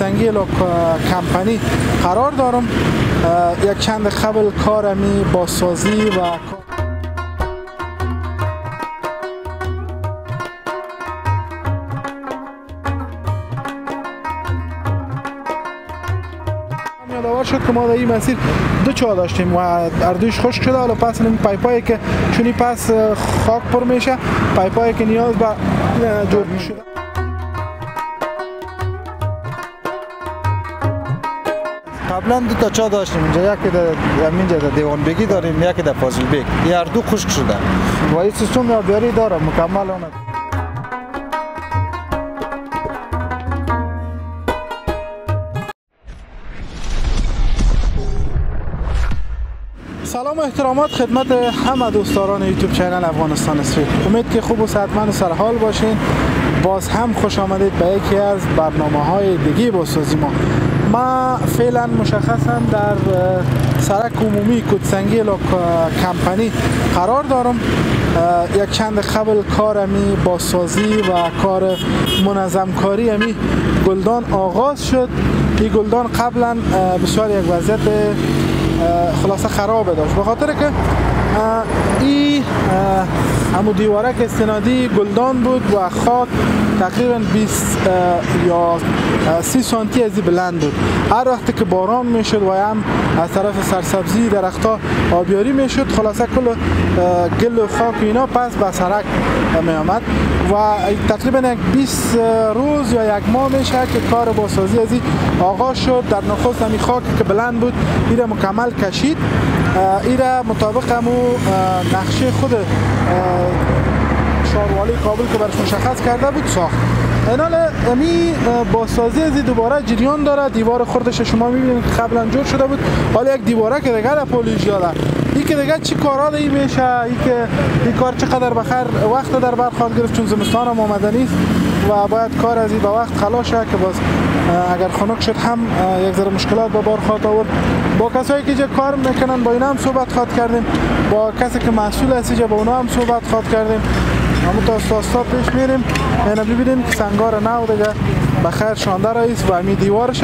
کوتسنگی کمپانی قرار دارم. یک چند قبل کارمی بازسازی و یادآور شد که ما در این مسیر دو چاه داشتیم و هر دویش خشک شده. حالا پس این پایپایی که چونی پس خاک پر میشه، پایپایی که نیاز به جور شده. قبلا دو تا چاه داشتیم اینجا، یکی در اینجا در دیوان بگی داریم، یکی در فاضل بیگ. این هر دو خشک شده و این سیستم آبیاری داره مکمل آمد. سلام و احترامات خدمت همه دوستداران یوتیوب چینل افغانستان استریت. امید که خوب و صحتمند و سرحال باشین. باز هم خوش آمدید به یکی از برنامه‌های دیگه بازسازی ما. ما فعلا مشخصا در سرک عمومی کوتسنگی کمپانی قرار دارم. یک چند قبل کارمی بازسازی و کار منظم کاری امی گلدان آغاز شد. این گلدان قبلا بسیار یک وضعیت خلاصه خراب داشت، به خاطر که این همون دیوارک استنادی گلدان بود و خاک تقریبا 20 یا 30 سانتی از بلند بود. هر وقت که باران میشد و هم از طرف سرسبزی درختها آبیاری میشد، خلاصه کل گل و خاک اینا پس به سرک می آمد و تقریبا یک 20 روز یا یک ماه میشه که کار بازسازی از این آغاز شد. در نخست همین خاک که بلند بود ایره مکمل کشید، ایره مطابق همون نقشه خود شاروالی کابل که برش مشخص کرده بود ساخت. اینال امی بازسازی از دوباره جریان داره. دیوار خردش شما میبینید که قبلا جور شده بود، حالا یک دیواره که دیگه در پولیش داره. این که دیگه چی کارا دی میشه، این که این کار چقدر بخیر وقت در بر خواهد گرفت، چون زمستان هم آمده نیست و باید کار از این به وقت خلاص شه که باز اگر خنک شد هم یک ذره مشکلات به بار خواهد آورد. با کسایی که اینجا کار میکنن با اینا هم صحبت خواهد کردیم، با کسی که مسئول است اینجا با اونا هم صحبت خواهد کردیم. اما تا استا پیش میریم. اینا ببینیم که سنگار نو دیگه بخیر شانده رئیس و امی دیوارشه.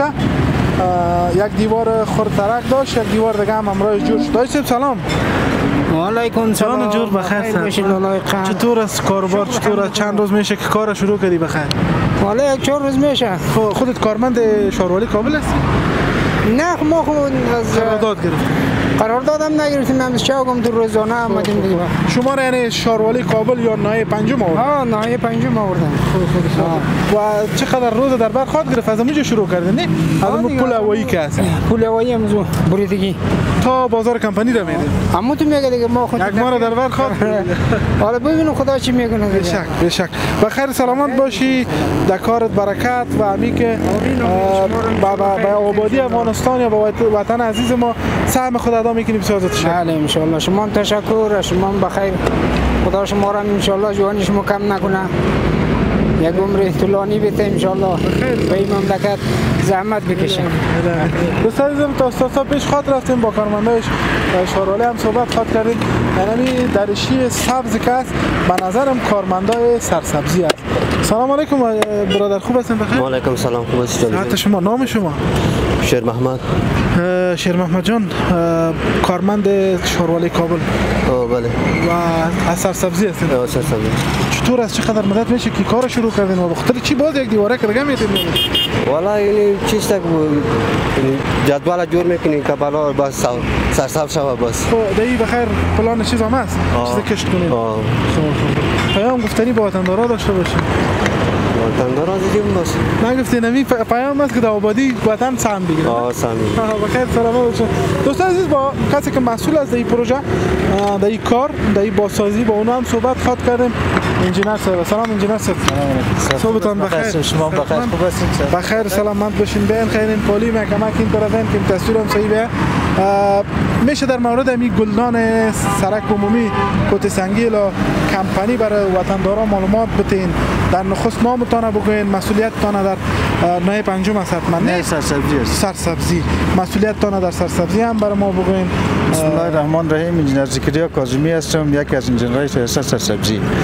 یک دیوار خردترک داشت، یک دیوار دیگه هم امرای جور شد. دایسیم سلام. علیکم سلام. جور بخیر. چطور است کاروبار؟ چطور است؟ چند روز میشه که کار شروع کردی بخیر؟ والا یک 4 روز میشه. خودت کارمند شاروالی کابل هستی؟ نه ما خود از قرارداد گرفتیم. قرارداد هم نگرفتیم، همین چاگم تو روزانه آمدیم دیگه. شما را یعنی شاروالی کابل یا ناحیه پنجم آوردن؟ ناحیه پنجم آوردن. و چقدر روز در بر خواهد گرفت؟ از اونجا شروع کردن نه؟ از اون پل هوایی که هست. پل هوایی امزو بریدگی تا بازار کمپانی را میده. اما تو میگه دیگه ما خود یک ما را در بر خواهد. حالا ببینیم خدا چی میکنه. به شک. بخیر سلامت باشی، در کارت برکت و امی که با آبادی افغانستان یا با وطن عزیز ما سهم خود ادا میکنی بسازت شد. بله ان شاء الله. شما تشکر، شما بخیر. خدا شما را ان شاء الله جوانی شما کم نکنه. یک عمر طولانی بده ان شاء الله. به این مملکت زحمت بکشیم. دوستان عزیزم تا استا پیش خاطر رفتیم با کارمندای شاروالی هم صحبت خاطر کردیم. یعنی درشی سبز که است به نظرم کارمندای سرسبزی است. سلام علیکم برادر، خوب هستین بخیر؟ و علیکم سلام، خوب هستید؟ صحت شما؟ نام شما؟ شیر محمد. شیر محمد جان کارمند شاروالی کابل. بله. و از سرسبزی هستین؟ سرسبزی. چطور است؟ چقدر مدت میشه که کار شروع کردین و بخاطر چی باز یک دیواره که دیگه میتونید؟ والا یعنی چیز تک جدول جور میکنین که بالا بس سرسبز شوه بس. دی بخیر پلان چیز هم هست؟ چیز کشت کنید. پیام گفتنی با وطندارا داشته باشید. وطندارا دیدیم بس. نگفتین نمی پیام است که در آبادی وطن سهم بگیره. سهم. بخیر سلامت باشید. دوستان عزیز با کسی که مسئول از این پروژه، در این کار، در این بازسازی با اونا هم صحبت خواهد کردیم. انجینر صاحب. سلام انجینر صاحب. صحبتان بخیر. شما بخیر، خوب هستید؟ بخیر سلامت باشین. بین خیرین پولی ما کمک این طرفین که تصویرم صحیح به میشه در مورد می گلدان سرک عمومی کوتسنگی کمپانی برای وطندارا معلومات بتین. در نخست نامتان بگوین، مسئولیتتان در ناحیه پنجم است حتما. نه سرسبزی است. سرسبزی. مسئولیتتان در سرسبزی هم برای ما بگوین. بسم الله الرحمن الرحیم. انجینر زکریا کاظمی هستم، یکی از انجینرهای سرسبزی.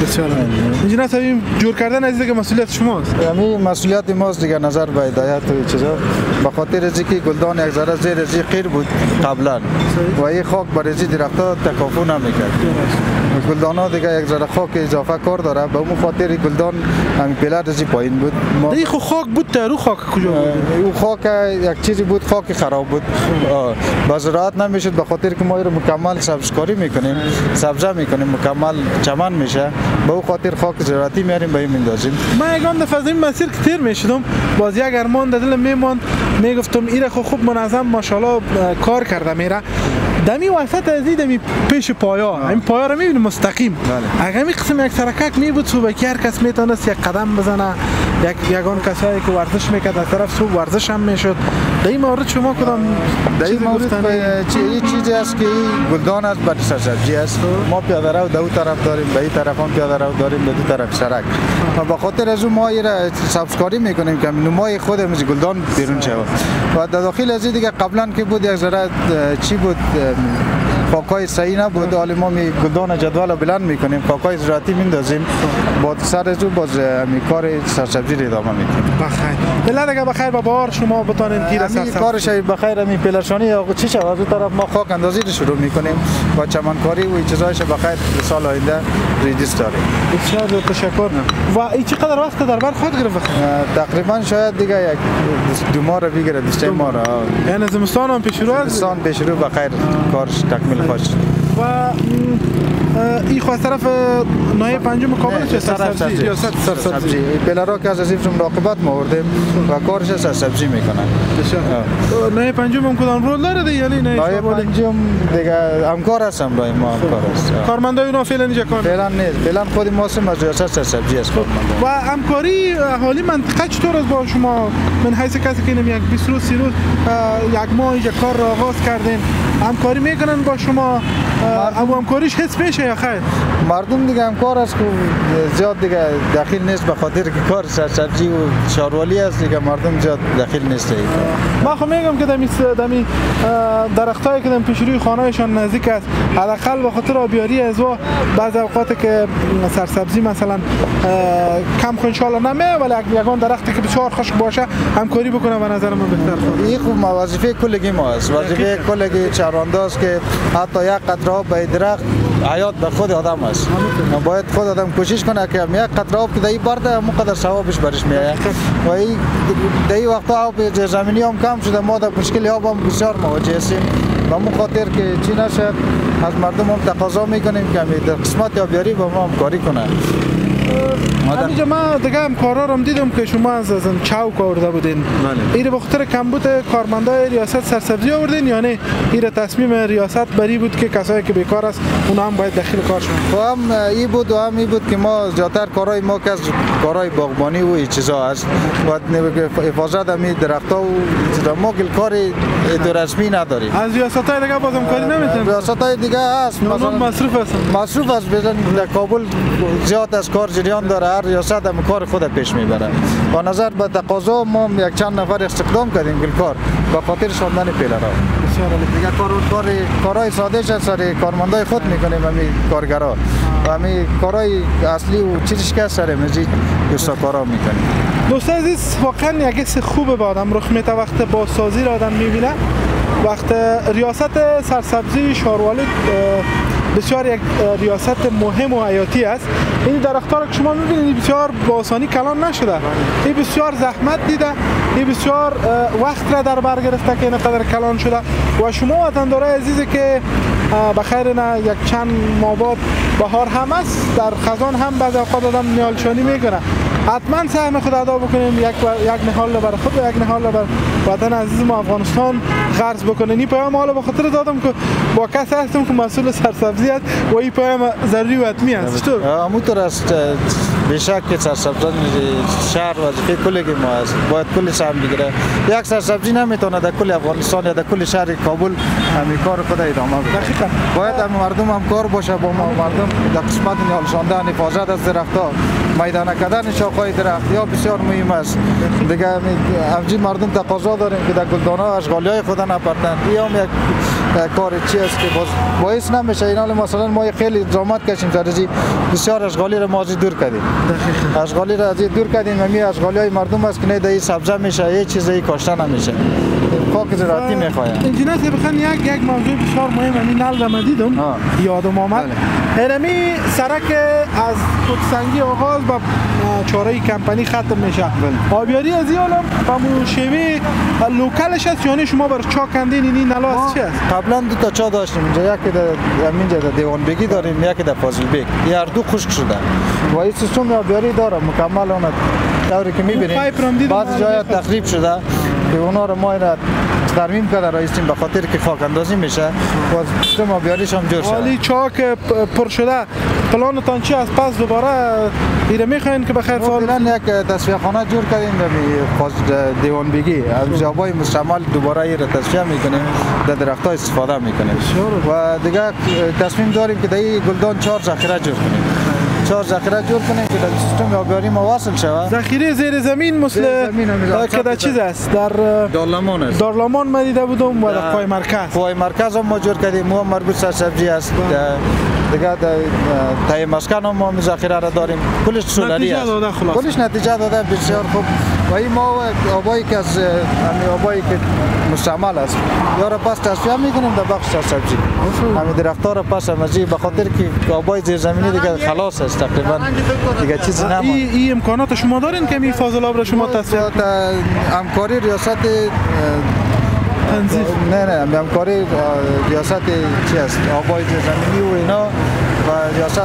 انجینر صاحب جور کردن از دیگه مسئولیت شماست. همین مسئولیت ماست دیگه، نظر به هدایت و چیزا. به خاطر از اینکه گلدان یک ذره زیر از قیر بود قبلا و این خاک برای درخت‌ها تکافو نمی‌کرد. گلدان‌ها دیگه یک ذره خاک اضافه کار داره، به اون خاطر گلدان همین پلت از پایین بود. این خو خاک بود تا رو خاک کجا بود؟ اون خاک یک چیزی بود، خاک خراب بود. با زراعت نمیشد به خاطر که ما رو مکمل سبزکاری میکنیم، سبزه میکنیم، مکمل چمن میشه. به اون خاطر خاک زراعتی میاریم به این میندازیم. من یگان دفعه از این مسیر که تیر میشدم باز یک ارمان در دلم میماند، میگفتم ایره خوب منظم ماشاءالله کار کرده میره. دمی وسط از دمی پیش پایا، این پایا رو میبینیم مستقیم. اگه می قسم یک سرکک میبود صوبکی هر کس میتونست یک قدم بزنه، یگان کسایی که ورزش میکرد از طرف صوب ورزش هم میشد. در این مورد شما کدام چیزی گفتن؟ این چیزی است که گلدان است بر سبزی است. ما پیاده رو دو طرف داریم، به این طرف هم پیاده رو داریم، به دو طرف سرک. و به خاطر از اون ما را سبزکاری میکنیم که نمای خودمون گلدان بیرون شود. و در داخل از دیگه قبلا که بود یک ذره چی بود، خاکای صحیح نبود، حالا ما گلدان جدول بلند میکنیم، خاکای زراعتی میندازیم، با سر از باز کار سرسبزی رو ادامه میدیم. بخیر. دلت اگه بخیر با بار شما بتونین تیر سرسبزی کارش بخیر، همین پلشانی یا چی شد از اون طرف ما خاک اندازی رو شروع میکنیم و چمنکاری و چیزایش بخیر سال آینده ریجیست داریم. بسیار تشکر. و این چقدر وقت در بر خود گرفت؟ تقریبا شاید دیگه یک دو ماه رو بگیره، دو ماه را. یعنی زمستان هم پیش رو است؟ زمستان پیش رو بخیر کارش تکمیل خوش. و این خواهد طرف نایه پنجم کابل چه سرسبزی؟ یا سرسبزی؟ پلرها که از ازیف مراقبت ما آوردیم و کارش سرسبزی میکنن. نایه پنجم هم کدام رول داره دیگه؟ یعنی نایه پنجم دیگه همکار هستم برای ما، همکار است. کارمندای اونا فعلا اینجا کار؟ فعلا نیست، فعلا خودی ما هستیم از ریاست سرسبزی است. و همکاری اهالی منطقه چطور است با شما؟ من حیث کسی که یک 20 روز 30 روز یک ماه اینجا کار را آغاز کردین، همکاری میکنن با شما؟ ابو همکاریش حس میشه یا خیر؟ مردم دیگه همکار است که زیاد دیگه داخل نیست به خاطر که کار سرسبزی و شاروالی است دیگه، مردم زیاد داخل نیست. من خب میگم که دمی درختایی که دم پیش روی خانهشان نزدیک است، حداقل به خاطر آبیاری از و بعض اوقات که سرسبزی مثلا کم خو ان شاء الله نمیه، ولی یگان درختی که بسیار خشک باشه همکاری بکنه به نظر من بهتر خود. این خوب وظیفه کلگی ما است، وظیفه کلگی چهاررانده است که حتی یک قطره آب به درخت حیات به خود آدم است. باید خود آدم کوشش کنه که یک قطره آب که دایی برده همونقدر ثوابش برش میاد. و این دایی وقتا آب زمینی هم کم شده، ما در مشکل آب هم بسیار مواجه هستیم. و همون خاطر که چی نشد از مردم هم تقاضا میکنیم که در قسمت آبیاری با ما همکاری کنه. همینجا من دیگه همکارا رو دیدم که شما از چوک آورده بودین. این به خاطر کمبود کارمندای ریاست سرسبزی آوردین یا نه؟ این تصمیم ریاست بری بود که کسایی که بیکار است اونا هم باید داخل کار شون؟ و هم این بود و هم این بود که ما زیادتر کارهای ما که از کارهای باغبانی و این چیزا است و حفاظت همین درخت‌ها و چیزا، ما کار رسمی نداریم. از ریاست‌های دیگه بازم کاری نمی‌تونیم. ریاست‌های دیگه هست، مثلا مصروف است بزن در کابل زیاد از کار جریان داره، هر ریاست هم کار خود پیش میبره. با نظر به تقاضا ما یک چند نفر استخدام کردیم گلکار با خاطر شاندن پیلرها. دیگه کارهای ساده شد سر کارمندای خود میکنیم، همین کارگرا و همین کارهای اصلی و چیزش که سر مزید دوستا کارا میکنیم. دوست عزیز، واقعا یک حس خوبه به آدم رخ میده وقت بازسازی را آدم میبینه. وقت ریاست سرسبزی شاروالی بسیار یک ریاست مهم و حیاتی است. این درخت‌ها را که شما می‌بینید بسیار با آسانی کلان نشده. این بسیار زحمت دیده، این بسیار وقت را در بر گرفته که اینقدر کلان شده. و شما وطندارای عزیزی که بخیر نه یک چند ماه بعد بهار هم است، در خزان هم بعضی اوقات آدم نیالشانی میکنه. حتما سهم خود ادا بکنیم، یک نهال برای خود و یک نهال برای وطن عزیز ما افغانستان غرض بکنیم. این پیام حالا به خاطر دادم که با کسی هستم که مسئول سرسبزی است و این پیام ضروری و حتمی است. چطور؟ همونطور است. بیشک که سرسبزی شهر وظیفه کل ما است، باید کل سهم بگیره. یک سرسبزی نمیتونه در کل افغانستان یا در کل شهر کابل همین کار خود ادامه بده. باید هم مردم هم کار باشه با ما، مردم در قسمت نیالشاندن، حفاظت از درخت‌ها، میدانه کردن شاخهای درخت یا بسیار مهم است. دیگه همچنین مردم تقاضا داریم که در گلدان‌ها اشغالی‌های خود نپرتند. این هم یک کار چی است که باعث نمیشه. این حال مثلا ما خیلی زحمت کشیم سرزی بسیار اشغالی را ما از دور کردیم. اشغالی را از دور کردیم. همین اشغالی‌های مردم است که نه دایی سبزه میشه، هیچ چیزی کاشته نمیشه. خاک زراعتی میخواهند. انجینر بخن یک موضوع بسیار مهم همین نل را دیدم یادم آمد. هرمی سرک از خودسنگی آغاز با چاره کمپانی ختم میشه. آبیاری از این عالم با موشوی لوکالش است یعنی شما بر چا کندین این نلاس چی است؟ قبلا دو تا چا داشتیم اینجا، یکی در همینجا در دیوان بگی داریم، یکی در فاضل بیگ. این هر دو خشک شده و این سیستم آبیاری داره مکمل. اون طوری که میبینید بعضی جای تخریب شده که اونا رو ما ترمیم کرده رایستیم به خاطر که خاک اندازی میشه و سیستم آبیاریش هم جور شده. ولی چاک پر شده پلانتان چی است؟ پس دوباره ایره میخواین که بخیر فعلا یک تصفیه خانه جور کردیم در دیوان بگی از جوابای مستعمل دوباره ایره تصفیه میکنیم، در درخت‌ها استفاده میکنیم و دیگه تصمیم داریم که در این گلدان 4 ذخیره جور کنیم. 4 ذخیره جور کنیم که در سیستم آبیاری ما وصل شود. ذخیره زیر زمین مثل که در چیز است در دارلمان است. دارلمان ما دیده بودم و در پای مرکز. پای مرکز هم ما جور کردیم، ما مربوط سبزی است. دیگه تای مسکن هم ما ذخیره را داریم. کلش سولاری است. کلش نتیجه داده بسیار خوب. و این ما آبایی که از آبایی که مستعمل است یا را پس تصفیه میکنیم در بخش سبزی. همین درخت‌ها را پس مزی به خاطر که آبای زیر زمینی دیگه خلاص است تقریبا دیگه چیزی نماند. این امکانات شما دارین که می فاضل آب را شما تصفیه همکاری ریاست تنظیف نه همکاری ریاست چی است آبای زیر زمینی و اینا و ریاست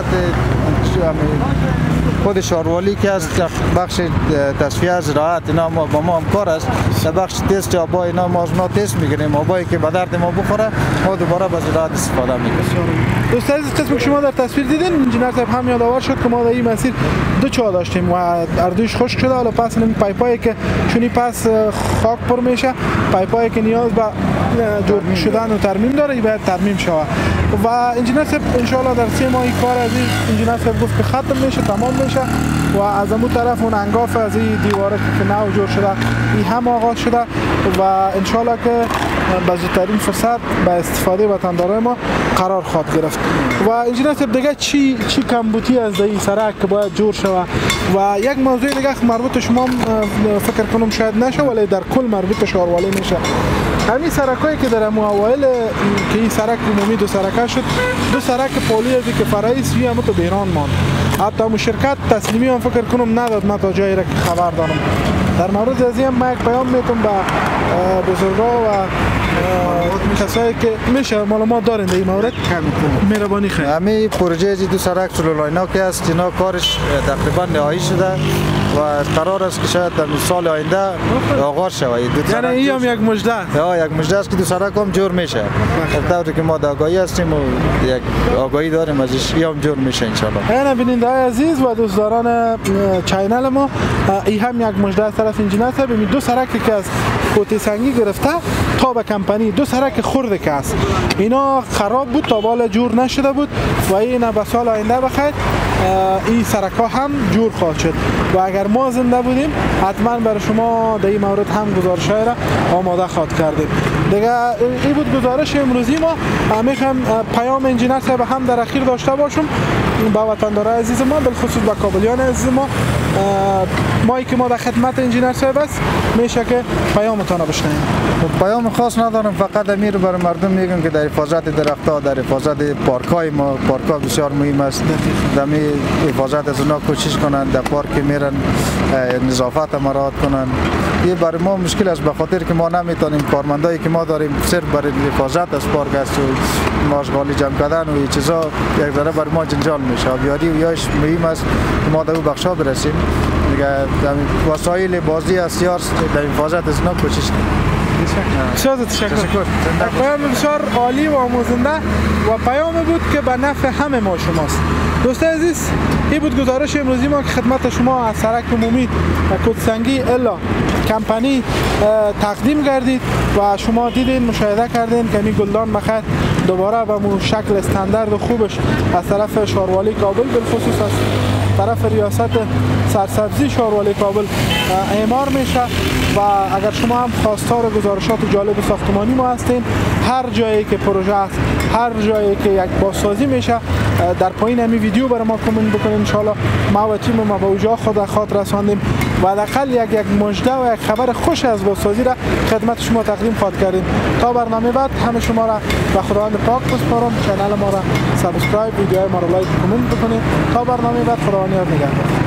خود شاروالی که از بخش تصفیه زراعت اینا با ما همکار است. در بخش تست آبای اینا ما از اونا تست میگیریم، آبایی که به درد ما بخوره ما دوباره به زراعت استفاده میکنیم. دوست عزیز قسمی که شما در تصویر دیدین انجینر صاحب هم یادآور شد که ما در این مسیر دو چاه داشتیم و هر دویش خشک شده. حالا پس این پایپایی که چونی پس خاک پر میشه، پایپایی که نیاز به جور شدن و ترمیم داره این باید ترمیم شود و انجینر صاحب ان شاء الله در 3 ماه کار از این انجینر صاحب گفت که ختم میشه، تمام میشه و از اون طرف اون انگاف از این دیواره که نو جور شده این هم آغاز شده و ان شاء الله که با زودترین فرصت به استفاده وطندارای ما قرار خواهد گرفت. و انجینر صاحب دیگه چی کمبودی از این سرک که باید جور شود و یک موضوع دیگه مربوط شما فکر کنم شاید نشه ولی در کل مربوط شاروالی میشه. همین سرکایی که در اوایل که این سرک عمومی دو سرکه شد، دو سرک پولی از که فرعی سوی هم تو بحران ماند. حتی همون شرکت تسلیمی هم فکر کنم نداد من تا جایی را که خبر دارم. در مورد از این من یک پیام میتونم به بزرگا و کسایی که میشه معلومات دارن در این مورد مهربانی خیلی. همین پروژه دو سرک سلولاینا که است اینا کارش تقریبا نهایی شده و قرار است که شاید در سال آینده آغاز شود. یعنی این هم یک مژده است. یک مژده است که دو سرک هم جور میشه. طوری که ما در آگاهی هستیم و یک آگاهی داریم ازش این هم جور میشه ان شاء الله. اینا بیننده‌های عزیز و دوستداران چینل ما این هم یک مژده از طرف انجینر صاحب. این دو سرکی که از کوته سنگی گرفته تا به کمپانی دو سرک خرد که است اینا خراب بود تا بالا جور نشده بود و اینا به سال آینده بخیر این سرک ها هم جور خواهد شد و اگر ما زنده بودیم حتما برای شما در این مورد هم گزارش را آماده خواهد کردیم. دیگه این بود گزارش امروزی ما. میخوام پیام انجینر صاحب هم در اخیر داشته باشم با وطندارای عزیز ما بالخصوص با کابلیان عزیز ما که ما در خدمت انجینر صاحب است میشه که پیامتان بشنویم. پیام خاص ندارم، فقط امیر برای مردم میگم که در حفاظت درخت‌ها، در حفاظت پارک‌های ما، پارک‌ها بسیار مهم است. در حفاظت از اونها کوشش کنند، در پارک میرن نظافت مراعات کنند. این برای ما مشکل است به خاطر که ما نمیتونیم کارمندایی که ما داریم صرف برای حفاظت از پارک است و ماشغالی جمع کردن و این چیزا یک ذره برای ما جنجال میشه. آبیاری و یاش مهم است که ما در اون بخشا برسیم. دیگه وسایل بازی از سیار در حفاظت از اونها کوشش کنیم. بسیار تشکر. پیام بسیار عالی و آموزنده و پیام بود که به نفع همه ما شماست. دوستان عزیز این بود گزارش امروزی ما که خدمت شما از سرک عمومی و کوتسنگی الا کمپانی تقدیم کردید و شما دیدین مشاهده کردین که این گلدان بخیر دوباره به شکل استاندارد و خوبش از طرف شاروالی کابل بالخصوص است طرف ریاست سرسبزی شاروالی کابل اعمار میشه و اگر شما هم خواستار گزارشات جالب ساختمانی ما هستین، هر جایی که پروژه است، هر جایی که یک بازسازی میشه، در پایین همین ویدیو برای ما کامنت بکنید. ان شاء الله ما و تیم ما به اونجا خود رساندیم و حداقل یک مژده و یک خبر خوش از بازسازی را خدمت شما تقدیم خواهد کردیم. تا برنامه بعد همه شما را به خداوند پاک بسپارم. کانال ما را سابسکرایب، ویدیوهای ما را لایک، کامنت بکنید. تا برنامه بعد خداوند یاد نگهدار.